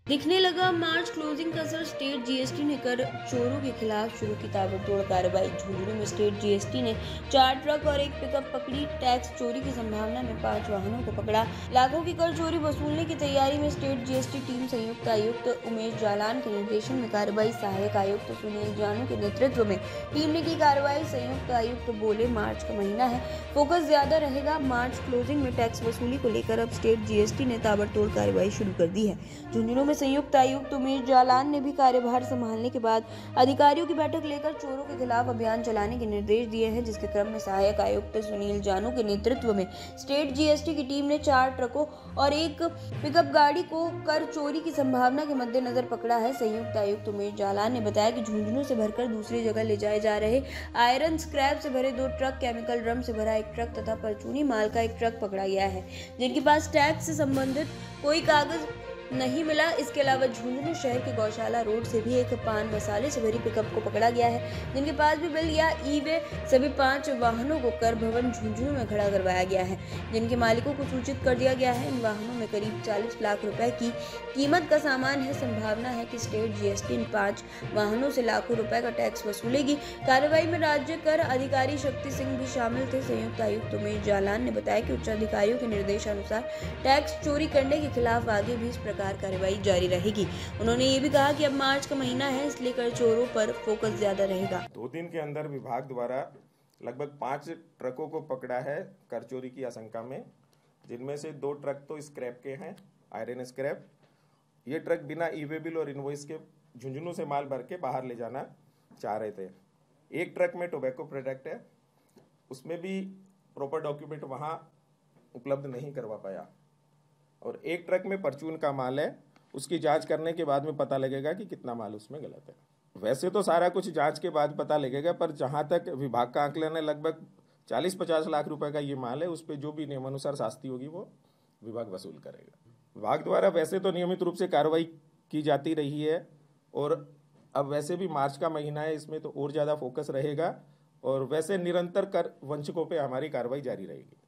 दिखने लगा मार्च क्लोजिंग का असर। स्टेट जीएसटी ने कर चोरों के खिलाफ शुरू की ताबड़तोड़ कार्रवाई। झुंझुनू में स्टेट जीएसटी ने 4 ट्रक और एक पिकअप पकड़ी। टैक्स चोरी की संभावना में 5 वाहनों को पकड़ा। लाखों की कर चोरी वसूलने की तैयारी में स्टेट जीएसटी टीम। संयुक्त आयुक्त उमेश जालान के निर्देशन में कार्रवाई। सहायक आयुक्त सुनील जानू के नेतृत्व में टीम ने की कार्रवाई। संयुक्त आयुक्त बोले, मार्च का महीना है, फोकस ज्यादा रहेगा। मार्च क्लोजिंग में टैक्स वसूली को लेकर अब स्टेट जीएसटी ने ताबड़तोड़ कार्रवाई शुरू कर दी है। झुंझुनू में संयुक्त आयुक्त उमेश जालान ने भी कार्यभार संभालने के बाद अधिकारियों की बैठक लेकर चोरों के खिलाफ अभियान चलाने के निर्देश दिए हैं, जिसके क्रम में सहायक आयुक्त सुनील जानू के नेतृत्व में स्टेट जीएसटी की टीम ने 4 ट्रकों और एक पिकअप गाड़ी को कर चोरी की संभावना के मद्देनजर पकड़ा है। संयुक्त आयुक्त उमेश जालान ने बताया कि झुंझुनू से भरकर दूसरी जगह ले जाए जा रहे आयरन स्क्रैप से भरे 2 ट्रक, केमिकल ड्रम से भरा 1 ट्रक तथा परचूनी माल का 1 ट्रक पकड़ा गया है, जिनके पास टैक्स से संबंधित कोई कागज नहीं मिला। इसके अलावा झुंझुनू शहर के गौशाला रोड से भी एक पान मसाले से भरी पिकअप को पकड़ा गया है, जिनके पास भी बिल या ई वे। सभी 5 वाहनों को कर भवन झुंझुनू में खड़ा करवाया गया है, जिनके मालिकों को सूचित कर दिया गया है। इन वाहनों में करीब 40 लाख रुपए की कीमत का सामान है। संभावना है कि स्टेट जीएसटी इन 5 वाहनों से लाखों रुपए का टैक्स वसूलेगी। कार्रवाई में राज्य कर अधिकारी शक्ति सिंह भी शामिल थे। संयुक्त आयुक्त उमेश जालान ने बताया कि उच्च अधिकारियों के निर्देशानुसार टैक्स चोरी करने के खिलाफ आगे भी इस प्रकार कार्रवाई जारी रहेगी। उन्होंने ये भी कहा कि अब मार्च का महीना है, इसलिए कर चोरों पर फोकस ज्यादा रहेगा। 2 दिन के अंदर विभाग द्वारा लगभग 5 ट्रकों को पकड़ा है कर चोरी की आशंका में, जिनमें से 2 ट्रक तो स्क्रैप के हैं, आयरन स्क्रैप। ये ट्रक बिना ई वे बिल और इनवॉइस के झुंझुनू से माल भर के बाहर ले जाना चाह रहे थे। एक ट्रक में टोबैको प्रोडक्ट है, उसमें भी प्रॉपर डॉक्यूमेंट वहाँ उपलब्ध नहीं करवा पाया। और एक ट्रक में परचून का माल है, उसकी जांच करने के बाद में पता लगेगा कि कितना माल उसमें गलत है। वैसे तो सारा कुछ जांच के बाद पता लगेगा, पर जहां तक विभाग का आकलन है लगभग 40-50 लाख रुपए का ये माल है, उस पर जो भी नियमानुसार शास्ति होगी वो विभाग वसूल करेगा। विभाग द्वारा वैसे तो नियमित रूप से कार्रवाई की जाती रही है, और अब वैसे भी मार्च का महीना है, इसमें तो और ज़्यादा फोकस रहेगा। और वैसे निरंतर कर वंचकों पर हमारी कार्रवाई जारी रहेगी।